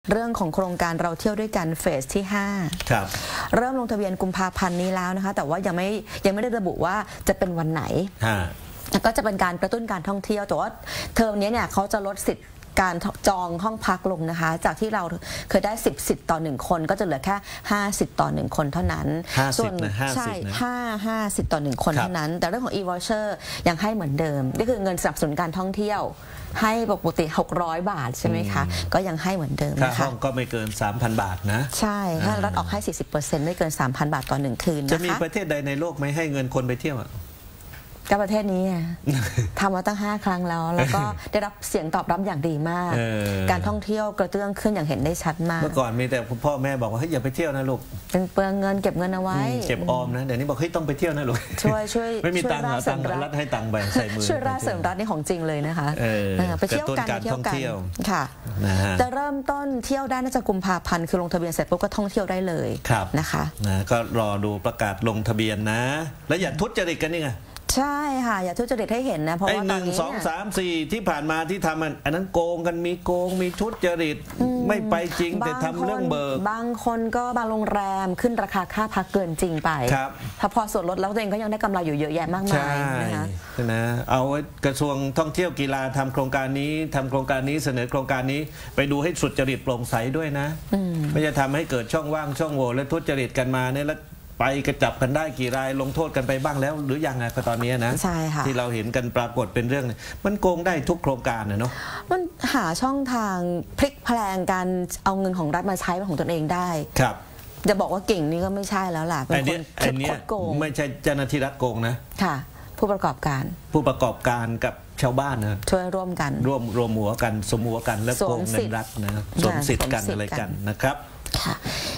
เรื่องของโครงการเราเที่ยวด้วยกันเฟสที่5 ครับเริ่มลงทะเบียนกุมภาพันธ์นี้แล้วนะคะแต่ว่ายังไม่ได้ระบุว่าจะเป็นวันไหนก็จะเป็นการกระตุ้นการท่องเที่ยวแต่ว่าเทอมนี้เนี่ยเขาจะลดสิทธิ์การจองห้องพักลงนะคะจากที่เราเคยได้10 สิทธิ์ต่อ1คนก็จะเหลือแค่5 สิทธิ์ต่อ1คนเท่านั้นส่วนใช่5 สิทธิ์ต่อ1คนเท่านั้นแต่เรื่องของ e-voucher ยังให้เหมือนเดิมนี่คือเงินสนับสนุนการท่องเที่ยวให้ปกติ600 บาทใช่ไหมคะก็ยังให้เหมือนเดิมนะคะค่าห้องก็ไม่เกิน 3,000 บาทนะใช่ถ้ารัฐออกให้ 40% ไม่เกิน 3,000 บาทต่อ1คืนนะคะจะมีประเทศใดในโลกไม่ให้เงินคนไปเที่ยวก็ประเทศนี้ทำมาตั้ง5 ครั้งแล้วก็ได้รับเสียงตอบรับอย่างดีมากการท่องเที่ยวกระเตื้องขึ้นอย่างเห็นได้ชัดมากเมื่อก่อนมีแต่พ่อแม่บอกว่าเฮ้ยอย่าไปเที่ยวนะลูกเป็นเปลืองเงินเก็บเงินเอาไว้เก็บออมนะเดี๋ยวนี้บอกเฮ้ยต้องไปเที่ยวนะลูกช่วยไม่มีตังค์หาตังค์รัฐให้ตังค์ไปใส่มือช่วยราเสริมรัฐนี่ของจริงเลยนะคะไปเที่ยวกันค่ะจะเริ่มต้นเที่ยวได้น่าจะกุมภาพันธ์คือลงทะเบียนเสร็จปุ๊บก็ท่องเที่ยวได้เลยนะคะก็รอดูประกาศลงทะเบียนนะแล้วอย่าทุจริตกันนี่ไงใช่ค่ะอย่าทุจริตให้เห็นนะเพราะว่าตอนนี้ 1 2 3 4ที่ผ่านมาที่ทำอันนั้นโกงกันมีโกงมีทุจริตไม่ไปจริงแต่ทำเรื่องเบิกบางคนก็บางโรงแรมขึ้นราคาค่าพักเกินจริงไปถ้าพอส่วนลดแล้วตัวเองก็ยังได้กำไรอยู่เยอะแยะมากมายนะคะเอากระทรวงท่องเที่ยวกีฬาทำโครงการนี้เสนอโครงการนี้ไปดูให้สุจริตโปร่งใสด้วยนะไม่จะทำให้เกิดช่องว่างช่องโหว่และทุจริตกันมาเนี่ยแล้วไปกระจับกันได้กี่รายลงโทษกันไปบ้างแล้วหรือยังไงตอนนี้นะใช่ค่ะที่เราเห็นกันปรากฏเป็นเรื่องมันโกงได้ทุกโครงการเนาะมันหาช่องทางพลิกแพลงการเอาเงินของรัฐมาใช้เป็นของตนเองได้ครับจะบอกว่าเก่งนี่ก็ไม่ใช่แล้วล่ะเป็นคนคดโกงไม่ใช่เจ้าหน้าที่รัฐโกงนะค่ะผู้ประกอบการกับชาวบ้านนะช่วยร่วมกันรวมหัวกันสมหัวกันแล้วโกงเงินรัฐนะสวมสิทธิ์กันอะไรกันนะครับค่ะ